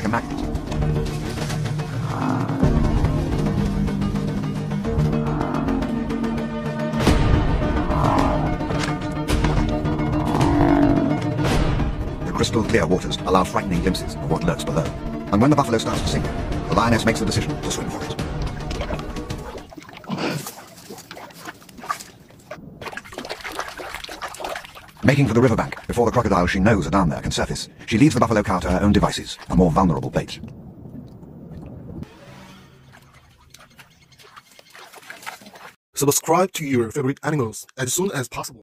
like a magnet. The crystal clear waters allow frightening glimpses of what lurks below. And when the buffalo starts to sink, the lioness makes the decision to swim for it. Making for the riverbank before the crocodile she knows are down there can surface, she leaves the buffalo cow to her own devices, a more vulnerable bait. Subscribe to your favorite animals as soon as possible.